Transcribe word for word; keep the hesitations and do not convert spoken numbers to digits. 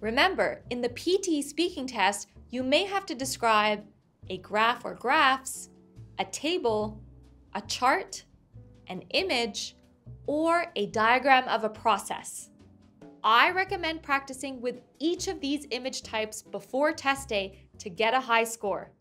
Remember, in the P T E speaking test, you may have to describe a graph or graphs, a table, a chart, an image, or a diagram of a process. I recommend practicing with each of these image types before test day to get a high score.